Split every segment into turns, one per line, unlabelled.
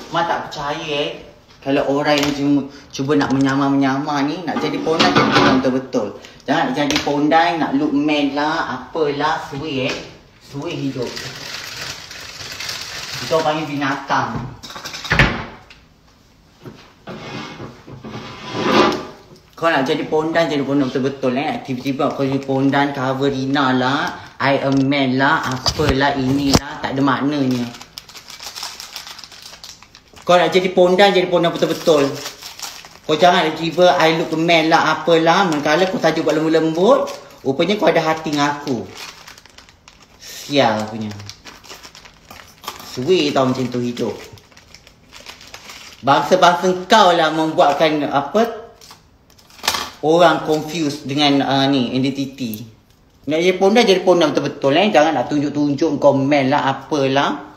Mak tak percaya kalau orang yang cuba nak menyamar-menyamar ni, nak jadi pondan, jadi pondan betul-betul. Jangan nak jadi pondan, nak look man lah, apalah, suai Suai hidup. Kita panggil binatang. Kau nak jadi pondan betul-betul tiba-tiba kau jadi pondan cover Rina lah, Iron Man lah, apalah inilah, tak ada maknanya. Kau nak jadi pondan betul-betul. Kau jangan tiba I look man lah, apalah, manakala kau tajuk buat lembut-lembut, rupanya kau ada hati dengan aku. Sial punya. Suai tau macam tu hidup. Bangsa-bangsa kau lah membuatkan orang confused dengan identiti. Nak jadi pondan betul-betul Jangan nak tunjuk-tunjuk kau man lah, apalah.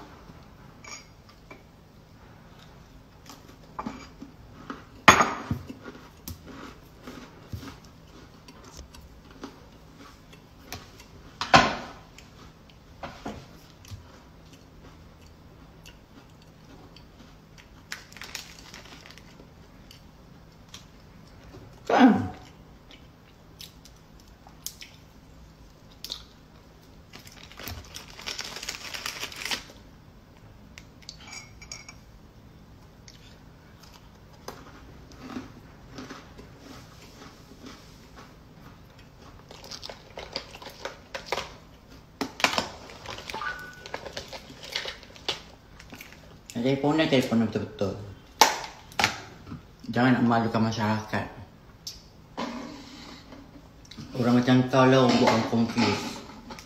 Kan? Jadi pondan betul-betul. Jangan nak malukan masyarakat. Orang macam kau lah buat orang confused.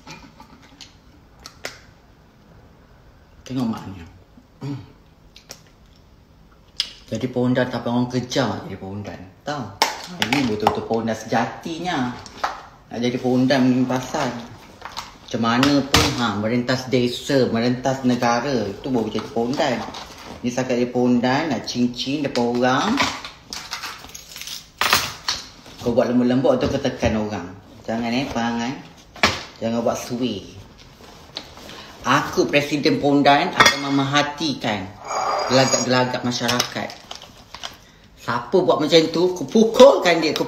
Tengok maknya. Jadi pondan tapi orang kejar jadi pondan. Tahu? Ini betul-betul pondan sejatinya. Nak jadi pondan ni pasal. Macam mana pun merentas desa, merentas negara, itu baru jadi pondan. Ni sakat dia pondan, nak cincin depan orang. Kau buat lembut-lembut tu kau tekan orang. Jangan perangai. Jangan buat suai. Aku Presiden Pondan akan memerhatikan gelagak-gelagak masyarakat. Siapa buat macam tu, kau pukulkan dia.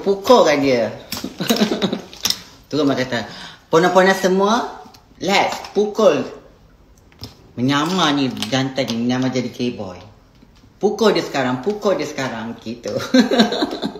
Tu kan mak kata, pondan-pondan semua, let's pukul. Menyamar ni jantan ni, menyamar jadi K-boy. Pukul dia sekarang gitu.